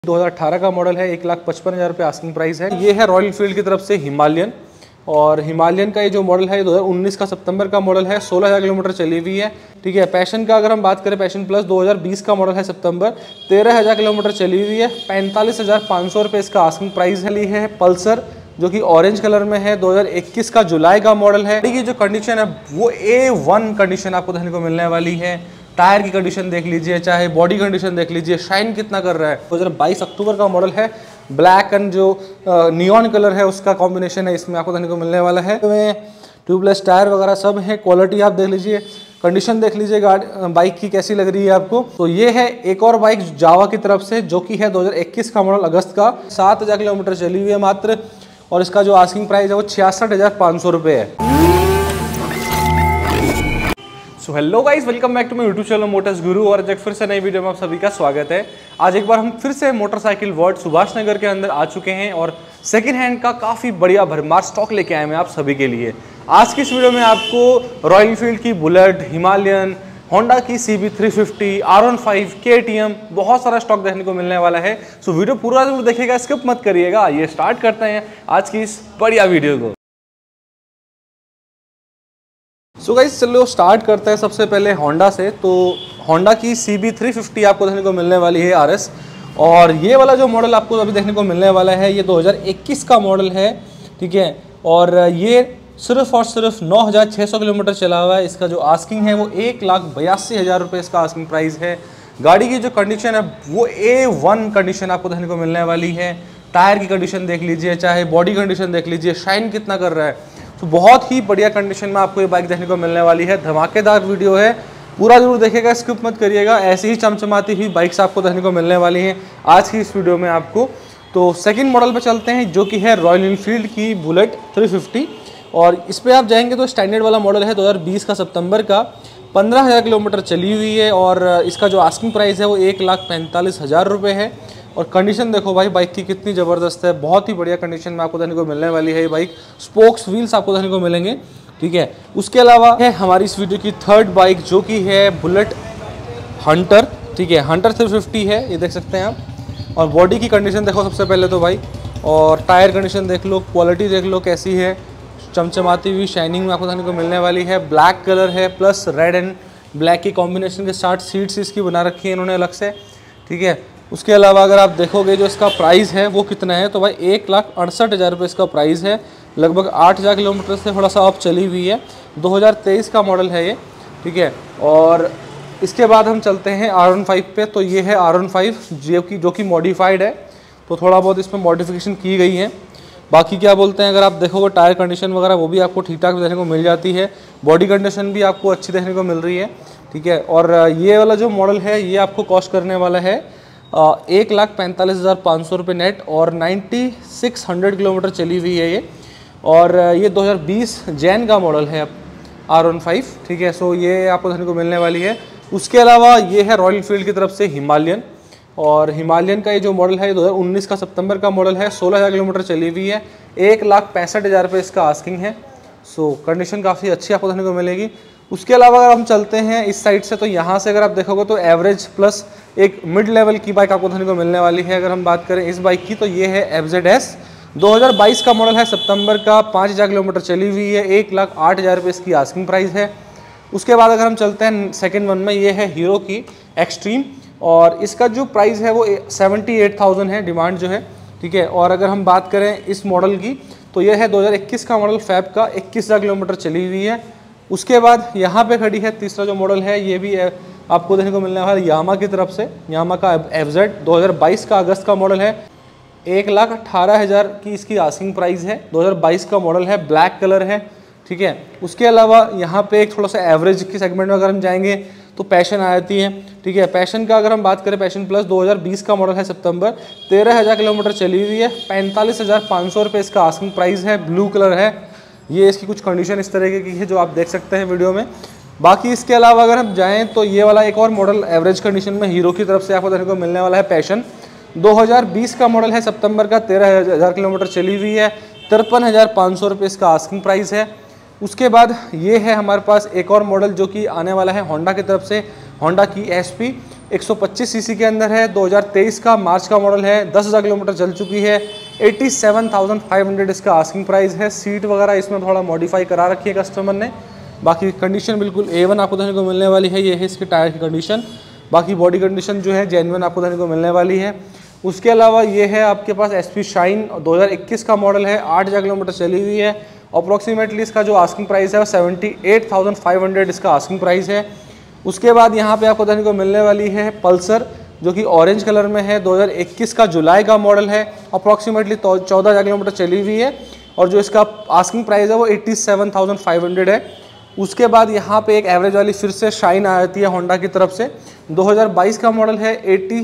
2018 का मॉडल है, 1,55,000 रुपये आस्किंग प्राइस है। ये है रॉयल एनफील्ड की तरफ से हिमालयन, और हिमालयन का ये जो मॉडल है 2019 का सितंबर का मॉडल है, 16,000 किलोमीटर चली हुई है। ठीक है, पैशन का अगर हम बात करें, पैशन प्लस 2020 का मॉडल है सितंबर, 13,000 किलोमीटर चली हुई है, 45,500 रुपये इसका आस्किंग प्राइस है। ली है पल्सर जो कि ऑरेंज कलर में है, 2021 का जुलाई का मॉडल है। गाड़ी की जो कंडीशन है वो A1 कंडीशन आपको देखने को मिलने वाली है। टायर की कंडीशन देख लीजिए, चाहे बॉडी कंडीशन देख लीजिए, शाइन कितना कर रहा है। 2022 अक्टूबर का मॉडल है, ब्लैक एंड जो नियॉन कलर है उसका कॉम्बिनेशन है इसमें आपको देखने को मिलने वाला है। ट्यूबलेस टायर वगैरह सब है। क्वालिटी आप देख लीजिए, कंडीशन देख लीजिए गाड़ी बाइक की कैसी लग रही है आपको। तो ये है एक और बाइक जावा की तरफ से, जो कि है 2021 का मॉडल, अगस्त का, 7,000 किलोमीटर चली हुई है मात्र, और इसका जो आस्किंग प्राइस है वो 66,500 रुपये है। So hello guys, welcome back to my YouTube channel motors Guru, और एक फिर से नई वीडियो में आप सभी का स्वागत है। आज एक बार हम फिर से मोटरसाइकिल वर्ल्ड सुभाष नगर के अंदर आ चुके हैं, और सेकंड हैंड का काफ़ी बढ़िया भरमार स्टॉक लेके आए हैं आप सभी के लिए। आज की इस वीडियो में आपको रॉयल एनफील्ड की बुलेट, हिमालयन, होंडा की CB350, R15, KTM, बहुत सारा स्टॉक देखने को मिलने वाला है। सो वीडियो पूरा जरूर देखिएगा, स्किप मत करिएगा। ये स्टार्ट करते हैं आज की इस बढ़िया वीडियो को। सो गाइस चलो स्टार्ट करते हैं सबसे पहले होंडा से। तो होंडा की CB350 आपको देखने को मिलने वाली है RS, और ये वाला जो मॉडल आपको अभी देखने को मिलने वाला है ये 2021 का मॉडल है। ठीक है, और ये सिर्फ और सिर्फ 9,600 किलोमीटर चला हुआ है। इसका जो आस्किंग है वो 1,82,000 रुपये इसका आस्किंग प्राइस है। गाड़ी की जो कंडीशन है वो A1 कंडीशन आपको देखने को मिलने वाली है। टायर की कंडीशन देख लीजिए, चाहे बॉडी कंडीशन देख लीजिए, शाइन कितना कर रहा है। तो बहुत ही बढ़िया कंडीशन में आपको ये बाइक देखने को मिलने वाली है। धमाकेदार वीडियो है, पूरा जरूर देखिएगा, स्किप मत करिएगा। ऐसी ही चमचमाती हुई बाइक्स आपको देखने को मिलने वाली हैं आज की इस वीडियो में आपको। तो सेकंड मॉडल पे चलते हैं, जो कि है रॉयल एनफील्ड की बुलेट 350, और इस पर आप जाएंगे तो स्टैंडर्ड वाला मॉडल है 2020 का सितंबर का, 15,000 किलोमीटर चली हुई है, और इसका जो आस्किंग प्राइस है वो 1,45,000 रुपये है। और कंडीशन देखो भाई बाइक की कितनी ज़बरदस्त है, बहुत ही बढ़िया कंडीशन में आपको देखने को मिलने वाली है ये बाइक। स्पोक्स व्हील्स आपको देखने को मिलेंगे। ठीक है, उसके अलावा है हमारी इस वीडियो की थर्ड बाइक, जो कि है बुलेट हंटर। ठीक है, हंटर 350 है, ये देख सकते हैं आप। और बॉडी की कंडीशन देखो सबसे पहले तो भाई, और टायर कंडीशन देख लो, क्वालिटी देख लो कैसी है, चमचमाती हुई शाइनिंग में आपको देखने को मिलने वाली है। ब्लैक कलर है, प्लस रेड एंड ब्लैक की कॉम्बिनेशन के साथ सीट्स इसकी बना रखी है इन्होंने अलग से। ठीक है, उसके अलावा अगर आप देखोगे जो इसका प्राइस है वो कितना है, तो भाई 1,68,000 रुपये इसका प्राइस है। लगभग 8,000 किलोमीटर से थोड़ा सा अप चली हुई है, 2023 का मॉडल है ये। ठीक है, और इसके बाद हम चलते हैं R15 पे। तो ये है R15 जो कि मॉडिफाइड है, तो थोड़ा बहुत इसमें मॉडिफिकेशन की गई है। बाकी क्या बोलते हैं, अगर आप देखोगे टायर कंडीशन वगैरह वो भी आपको ठीक ठाक देखने को मिल जाती है, बॉडी कंडीशन भी आपको अच्छी देखने को मिल रही है। ठीक है, और ये वाला जो मॉडल है ये आपको कॉस्ट करने वाला है 1,45,500 रुपये नेट, और 9,600 किलोमीटर चली हुई है ये, और ये 2020 जैन का मॉडल है R15। ठीक है, सो ये आपको देखने को मिलने वाली है। उसके अलावा ये है रॉयल एनफील्ड की तरफ से हिमालयन, और हिमालयन का ये जो मॉडल है 2019 का सितंबर का मॉडल है, 16,000 किलोमीटर चली हुई है, 1,65,000 रुपये इसका आस्किंग है। सो कंडीशन काफ़ी अच्छी आपको देखने को मिलेगी। उसके अलावा अगर हम चलते हैं इस साइड से, तो यहाँ से अगर आप देखोगे तो एवरेज प्लस एक मिड लेवल की बाइक आपको देखने को मिलने वाली है। अगर हम बात करें इस बाइक की, तो ये है FZS, 2022 का मॉडल है, सितंबर का, 5,000 किलोमीटर चली हुई है, 1,08,000 रुपये इसकी आस्किंग प्राइस है। उसके बाद अगर हम चलते हैं सेकेंड वन में, ये है हीरो की एक्सट्रीम, और इसका जो प्राइस है वो 78,000 है डिमांड जो है। ठीक है, और अगर हम बात करें इस मॉडल की, तो ये है 2021 का मॉडल, फैब का, 21,000 किलोमीटर चली हुई है। उसके बाद यहाँ पे खड़ी है तीसरा जो मॉडल है, ये भी आपको देखने को मिलने वाला है यामा की तरफ से, यामा का FZ, 2022 का अगस्त का मॉडल है, 1,18,000 की इसकी आस्किंग प्राइस है, 2022 का मॉडल है, ब्लैक कलर है। ठीक है, उसके अलावा यहाँ पे एक थोड़ा सा एवरेज की सेगमेंट में अगर हम जाएंगे तो पैशन आ जाती है। ठीक है, पैशन का अगर हम बात करें, पैशन प्लस 2020 का मॉडल है सितंबर, 13,000 किलोमीटर चली हुई है, 45,500 रुपये इसका आस्किंग प्राइस है, ब्लू कलर है। ये इसकी कुछ कंडीशन इस तरह की है जो आप देख सकते हैं वीडियो में। बाकी इसके अलावा अगर हम जाएं तो ये वाला एक और मॉडल एवरेज कंडीशन में हीरो की तरफ से आपको देखने को मिलने वाला है, पैशन, 2020 का मॉडल है, सितंबर का, 13,000 किलोमीटर चली हुई है, 53,500 रुपये इसका आस्किंग प्राइस है। उसके बाद ये है हमारे पास एक और मॉडल जो कि आने वाला है होंडा की तरफ से, होंडा की SP, 125 सीसी के अंदर है, 2023 का मार्च का मॉडल है, 10,000 किलोमीटर चल चुकी है, 87,500 इसका आस्किंग प्राइस है। सीट वगैरह इसमें थोड़ा मॉडिफाई करा रखी है कस्टमर ने। बाकी कंडीशन बिल्कुल A1 आपको देखने को मिलने वाली है। ये है इसके टायर की कंडीशन। बाकी बॉडी कंडीशन जो है जेन्युइन आपको देखने को मिलने वाली है। उसके अलावा ये है आपके पास SP शाइन 2021 का मॉडल है, 8,000 किलोमीटर चली हुई है। अप्रॉक्सीमेटली इसका जो आस्किंग प्राइस है वो 78,500 इसका आस्किंग प्राइस है। उसके बाद यहाँ पे आपको देखने को मिलने वाली है पल्सर, जो कि ऑरेंज कलर में है, 2021 का जुलाई का मॉडल है, अप्रॉक्सीमेटली 14,000 किलोमीटर चली हुई है और जो इसका आस्किंग प्राइस है वो 87,500 है। उसके बाद यहाँ पे एक एवरेज वाली फिर से शाइन आ जाती है होंडा की तरफ से, 2022 का मॉडल है,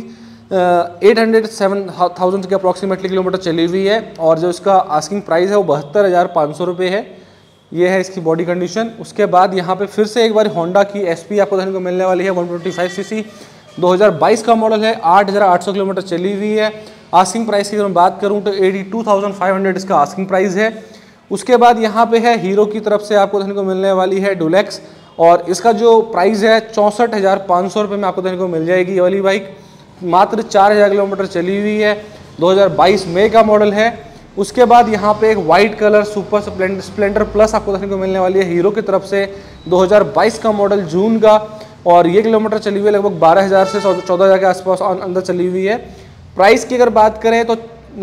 807,000 के अप्रॉक्सीमेटली किलोमीटर चली हुई है और जो इसका आस्किंग प्राइस है वो 72,500 रुपये है। ये है इसकी बॉडी कंडीशन। उसके बाद यहाँ पे फिर से एक बार होंडा की SP आपको देखने को मिलने वाली है, 125 सीसी, 2022 का मॉडल है, 8,800 किलोमीटर चली हुई है। आस्किंग प्राइस की अगर मैं बात करूँ तो 82,500 इसका आस्किंग प्राइस है। उसके बाद यहाँ पे है हीरो की तरफ से आपको देखने को मिलने वाली है डुलेक्स और इसका जो प्राइस है 64,500 रुपये में आपको देखने को मिल जाएगी। ये वाली बाइक मात्र 4,000 किलोमीटर चली हुई है, 2022 मई का मॉडल है। उसके बाद यहाँ पे एक white colour super Splendor plus आपको देखने को मिलने वाली है हीरो की तरफ से, 2022 का मॉडल जून का और ये किलोमीटर चली हुई है लगभग 12,000 से 14,000 के आसपास अंदर चली हुई है। प्राइस की अगर बात करें तो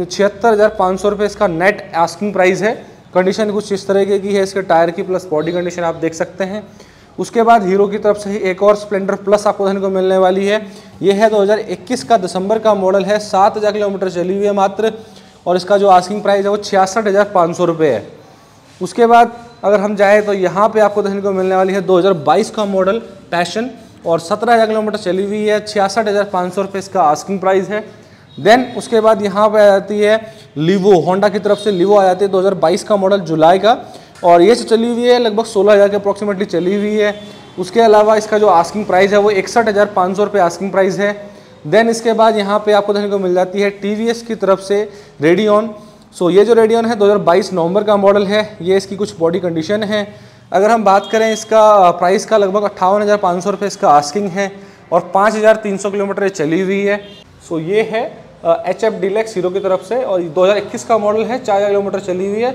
76,500 रुपये इसका नेट आस्किंग प्राइस है। कंडीशन कुछ इस तरीके की है इसके टायर की, प्लस बॉडी कंडीशन आप देख सकते हैं। उसके बाद हीरो की तरफ से ही एक और स्प्लेंडर प्लस आपको देखने को मिलने वाली है। ये है 2021 का दिसंबर का मॉडल है, 7,000 किलोमीटर चली हुई है मात्र और इसका जो आस्किंग प्राइस है वो 66,500 रुपये है। उसके बाद अगर हम जाए तो यहाँ पे आपको देखने को मिलने वाली है 2022 का मॉडल पैशन और 17,000 किलोमीटर चली हुई है, 66,500 रुपये इसका आस्किंग प्राइस है। देन उसके बाद यहाँ पे आ जाती है लीवो, होंडा की तरफ से लीवो आ जाती है, 2022 का मॉडल जुलाई का और ये चली हुई है लगभग 16,000 के अप्रॉक्सीमेटली चली हुई है। उसके अलावा इसका जो आस्किंग प्राइस है वो 61,500 रुपये आस्किंग प्राइस है। देन इसके बाद यहाँ पे आपको देखने को मिल जाती है TVS की तरफ से रेडियन। सो ये जो रेडियन है 2022 नवंबर का मॉडल है। ये इसकी कुछ बॉडी कंडीशन है। अगर हम बात करें इसका प्राइस का लगभग 58,500 रुपये इसका आस्किंग है और 5,300 किलोमीटर चली हुई है। सो ये है HF डीलक्स हीरो की तरफ से और 2021 का मॉडल है, 4,000 किलोमीटर चली हुई है,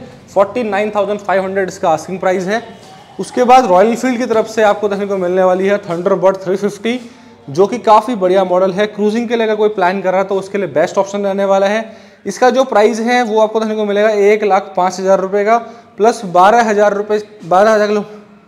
49,500 इसका आस्किंग प्राइस है। उसके बाद रॉयल एनफील्ड की तरफ से आपको देखने को मिलने वाली है थंडरबर्ड 350, जो कि काफ़ी बढ़िया मॉडल है। क्रूजिंग के लिए अगर कोई प्लान कर रहा है तो उसके लिए बेस्ट ऑप्शन रहने वाला है। इसका जो प्राइस है वो आपको देखने को मिलेगा 1,05,000 रुपये का प्लस 12,000 रुपये, 12,000 किलो।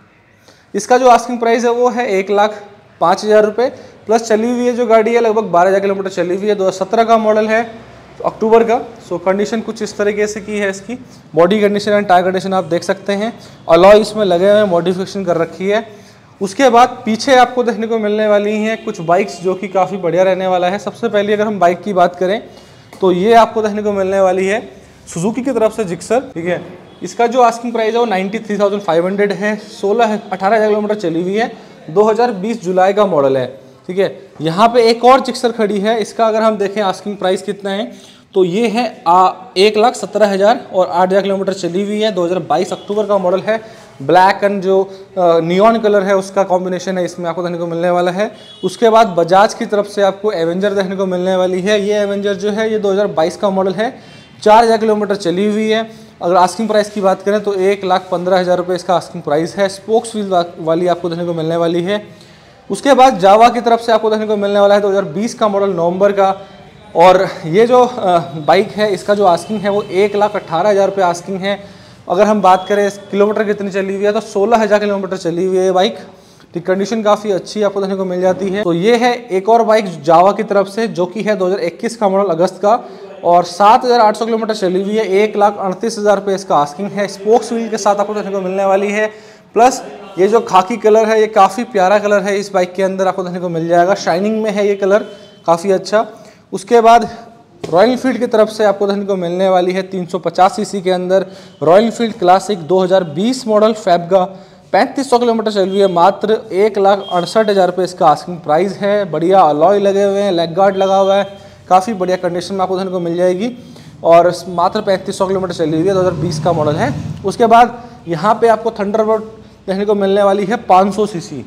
इसका जो आस्किंग प्राइस है वो है 1,05,000 रुपये प्लस चली हुई है जो गाड़ी है लगभग 12,000 किलोमीटर चली हुई है, 2017 का मॉडल है, अक्टूबर का। सो कंडीशन कुछ इस तरीके से की है इसकी। Body condition and tyre condition आप देख सकते हैं। अलॉय इसमें लगे हुए मॉडिफिकेशन कर रखी है। उसके बाद पीछे आपको देखने को मिलने वाली हैं कुछ बाइक्स जो कि काफ़ी बढ़िया रहने वाला है। सबसे पहले अगर हम बाइक की बात करें तो ये आपको देखने को मिलने वाली है सुजुकी की तरफ से जिक्सर, ठीक है। इसका जो आस्किंग प्राइस है वो 93,500 है, 18,000 किलोमीटर चली हुई है, 2020 जुलाई का मॉडल है, ठीक है। यहाँ पे एक और जिक्सर खड़ी है, इसका अगर हम देखें आस्किंग प्राइस कितना है तो ये है 1,17,000 और 8,000 किलोमीटर चली हुई है, 2022 अक्टूबर का मॉडल है। ब्लैक एंड जो नियॉन कलर है उसका कॉम्बिनेशन है इसमें आपको देखने को मिलने वाला है। उसके बाद बजाज की तरफ से आपको एवेंजर देखने को मिलने वाली है। ये एवेंजर जो है ये 2022 का मॉडल है, 4,000 किलोमीटर चली हुई है। अगर आस्किंग प्राइस की बात करें तो 1,15,000 रुपये इसका आस्किंग प्राइस है। स्पोक्स व्हील वाली आपको देखने को मिलने वाली है। उसके बाद जावा की तरफ से आपको देखने को मिलने वाला है 2020 का मॉडल नवंबर का। और ये जो बाइक है इसका जो आस्किंग है वो 1,18,000 रुपये आस्किंग है। अगर हम बात करें किलोमीटर कितनी चली हुई है तो 16,000 किलोमीटर चली हुई है ये बाइक। तो कंडीशन काफ़ी अच्छी आपको देखने को मिल जाती है। तो ये है एक और बाइक जावा की तरफ से जो कि है 2021 का मॉडल अगस्त का और 7,800 किलोमीटर चली हुई है, 1,38,000 रुपये इसका आस्किंग है। स्पोक्स व्हील के साथ आपको देखने को मिलने वाली है। प्लस ये जो खाकी कलर है ये काफ़ी प्यारा कलर है, इस बाइक के अंदर आपको देखने को मिल जाएगा। शाइनिंग में है ये कलर काफ़ी अच्छा। उसके बाद रॉयल एनफील्ड की तरफ से आपको देखने को मिलने वाली है 350 सीसी के अंदर रॉयल एनफील्ड क्लासिक 2020 मॉडल फैबगा, 3500 किलोमीटर चली हुई है, मात्र 1,68,000 रुपये इसका आस्किंग प्राइस है। बढ़िया अलॉय लगे हुए हैं, लेग गार्ड लगा हुआ है, काफ़ी बढ़िया कंडीशन में आपको देखने को मिल जाएगी और मात्र 3500 किलोमीटर चली हुई है, 2020 का मॉडल है। उसके बाद यहाँ पे आपको थंडरबर्ड देखने को मिलने वाली है 500 सीसी।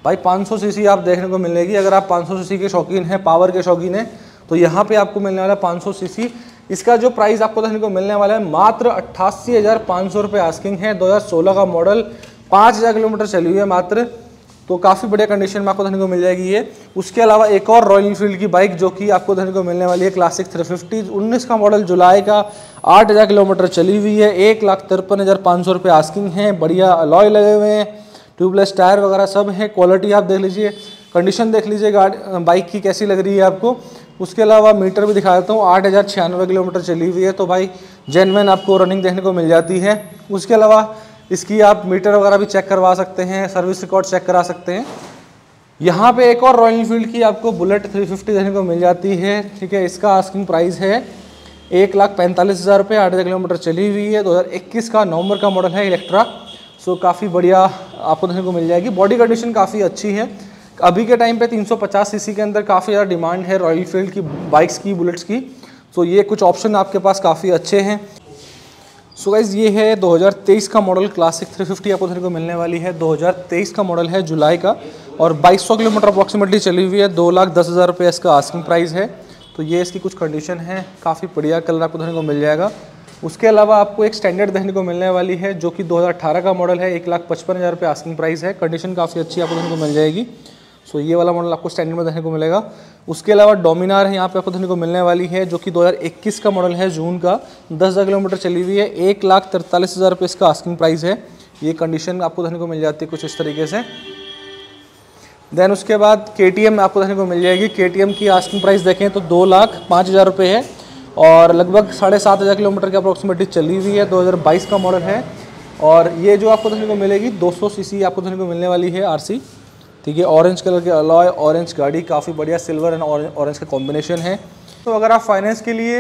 भाई 500 सीसी आप देखने को मिलेगी। अगर आप 500 सीसी के शौकीन हैं, पावर के शौकीन हैं, तो यहाँ पे आपको मिलने वाला है 500 सीसी। इसका जो प्राइस आपको देखने को मिलने वाला है मात्र 88,500 रुपये आस्किंग है। 2016 का मॉडल, 5000 किलोमीटर चली हुई है मात्र, तो काफ़ी बढ़िया कंडीशन में आपको देखने को मिल जाएगी ये। उसके अलावा एक और रॉयल एनफील्ड की बाइक जो कि आपको देखने को मिलने वाली है, क्लासिक 350, 19 का मॉडल, जुलाई का, 8000 किलोमीटर चली हुई है। 1,53,500 रुपये आस्किंग है। बढ़िया अलॉय लगे हुए हैं, ट्यूबलेस टायर वगैरह सब है। क्वालिटी आप देख लीजिए, कंडीशन देख लीजिए गाड़ी बाइक की कैसी लग रही है आपको। उसके अलावा मीटर भी दिखा देता हूँ, 8,096 किलोमीटर चली हुई है, तो भाई जेन्युइन आपको रनिंग देखने को मिल जाती है। उसके अलावा इसकी आप मीटर वगैरह भी चेक करवा सकते हैं, सर्विस रिकॉर्ड चेक करा सकते हैं। यहाँ पे एक और रॉयल एनफील्ड की आपको बुलेट 350 देखने को मिल जाती है, ठीक है। इसका आस्किंग प्राइस है 1,45,000 रुपये, 8,000 किलोमीटर चली हुई है। 2021 का नवंबर का मॉडल है, इलेक्ट्रा। सो काफ़ी बढ़िया आपको देखने को मिल जाएगी। बॉडी कंडीशन काफ़ी अच्छी है। अभी के टाइम पे 350 सीसी के अंदर काफ़ी ज़्यादा डिमांड है रॉयल एनफील्ड की बाइक्स की, बुलेट्स की। सो ये कुछ ऑप्शन आपके पास काफ़ी अच्छे हैं। सो गाइज़ ये है 2023 का मॉडल क्लासिक 350 आपको देखने को मिलने वाली है। 2023 का मॉडल है, जुलाई का, और 2200 किलोमीटर अप्रॉक्सीमेटली चली हुई है। 2,10,000 रुपये इसका आस्किंग प्राइस है। तो ये इसकी कुछ कंडीशन है, काफ़ी बढ़िया कलर आपको देखने को मिल जाएगा। उसके अलावा आपको एक स्टैंडर्ड देखने को मिलने वाली है जो कि 2018 का मॉडल है, 1,55,000 रुपये आस्किंग प्राइस है। कंडीशन काफ़ी अच्छी आपको देखने को मिल जाएगी। सो ये वाला मॉडल आपको स्टैंडर्ड में देखने को मिलेगा। उसके अलावा डोमिनार है यहाँ पे आपको देखने को मिलने वाली है जो कि 2021 का मॉडल है, जून का, 10,000 किलोमीटर चली हुई है। 1,43,000 रुपये इसका आस्किंग प्राइस है। ये कंडीशन आपको देखने को मिल जाती है कुछ इस तरीके से। देन उसके बाद KTM आपको देखने को मिल जाएगी। KTM की आस्किंग प्राइस देखें तो 2,05,000 रुपये है और लगभग 7,500 किलोमीटर के अप्रॉक्सीमेटली चली हुई है। 2022 का मॉडल है और ये जो आपको देखने को मिलेगी 200 सीसी आपको देखने को मिलने वाली है, RC, ठीक है। ऑरेंज कलर के अलॉय, ऑरेंज गाड़ी, काफ़ी बढ़िया सिल्वर एंड ऑरेंज का कॉम्बिनेशन है। तो अगर आप फाइनेंस के लिए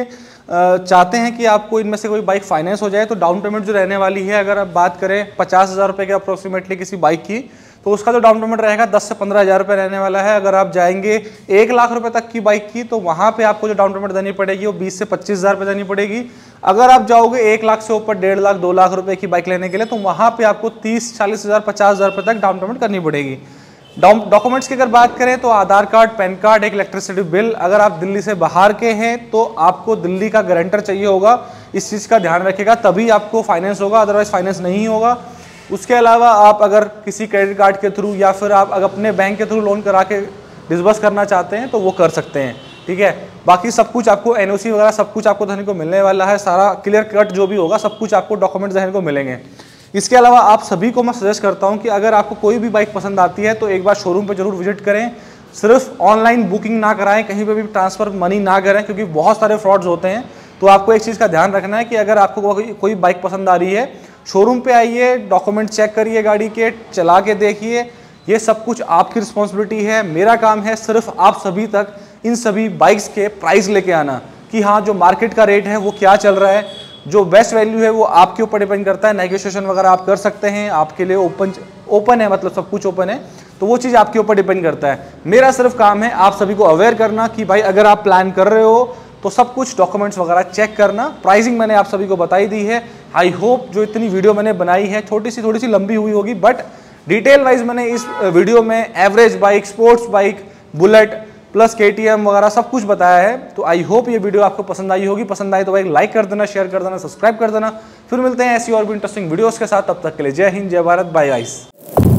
चाहते हैं कि आपको इनमें से कोई बाइक फाइनेंस हो जाए, तो डाउन पेमेंट जो रहने वाली है, अगर आप बात करें 50,000 रुपये के अप्रॉक्सीमेटली किसी बाइक की, तो उसका जो डाउन पेमेंट रहेगा 10 से 15,000 रुपये रहने वाला है। अगर आप जाएंगे 1 लाख रुपए तक की बाइक की, तो वहाँ पे आपको जो डाउन पेमेंट देनी पड़ेगी वो 20 से 25,000 रुपये देनी पड़ेगी। अगर आप जाओगे 1 लाख से ऊपर, 1.5 लाख, 2 लाख रुपए की बाइक लेने के लिए, तो वहाँ पे आपको 30, 40,000, 50,000 रुपये तक डाउन पेमेंट करनी पड़ेगी। डॉक्यूमेंट्स की अगर बात करें तो आधार कार्ड, पैन कार्ड, एक इलेक्ट्रिसिटी बिल। अगर आप दिल्ली से बाहर के हैं तो आपको दिल्ली का गारंटर चाहिए होगा, इस चीज़ का ध्यान रखिएगा, तभी आपको फाइनेंस होगा, अदरवाइज फाइनेंस नहीं होगा। उसके अलावा आप अगर किसी क्रेडिट कार्ड के थ्रू या फिर आप अगर अपने बैंक के थ्रू लोन करा के डिसबर्स करना चाहते हैं तो वो कर सकते हैं, ठीक है। बाकी सब कुछ आपको NOC वगैरह सब कुछ आपको देखने को मिलने वाला है। सारा क्लियर कट जो भी होगा सब कुछ आपको डॉक्यूमेंट्स देखने को मिलेंगे। इसके अलावा आप सभी को मैं सजेस्ट करता हूं कि अगर आपको कोई भी बाइक पसंद आती है तो एक बार शोरूम पे जरूर विजिट करें। सिर्फ ऑनलाइन बुकिंग ना कराएं, कहीं पे भी ट्रांसफ़र मनी ना करें, क्योंकि बहुत सारे फ्रॉड्स होते हैं। तो आपको एक चीज़ का ध्यान रखना है कि अगर आपको कोई बाइक पसंद आ रही है, शोरूम पे आइए, डॉक्यूमेंट चेक करिए गाड़ी के, चला के देखिए। ये सब कुछ आपकी रिस्पॉन्सिबिलिटी है। मेरा काम है सिर्फ आप सभी तक इन सभी बाइक्स के प्राइस लेके आना कि हाँ, जो मार्केट का रेट है वो क्या चल रहा है, जो बेस्ट वैल्यू है वो आपके ऊपर डिपेंड करता है। नेगोशिएशन वगैरह आप कर सकते हैं, आपके लिए ओपन है, मतलब सब कुछ ओपन है, तो वो चीज़ आपके ऊपर डिपेंड करता है। मेरा सिर्फ काम है आप सभी को अवेयर करना कि भाई अगर आप प्लान कर रहे हो तो सब कुछ डॉक्यूमेंट्स वगैरह चेक करना। प्राइसिंग मैंने आप सभी को बताई दी है। आई होप जो इतनी वीडियो मैंने बनाई है थोड़ी सी लंबी हुई होगी, बट डिटेल वाइज मैंने इस वीडियो में average bike, sports bike, Bullet plus KTM वगैरह सब कुछ बताया है। तो आई होप ये वीडियो आपको पसंद आई होगी। पसंद आई तो भाई लाइक कर देना, शेयर कर देना, सब्सक्राइब कर देना। फिर मिलते हैं ऐसी और भी इंटरेस्टिंग वीडियोस के साथ। तब तक के लिए जय हिंद, जय भारत, बाय गाइस।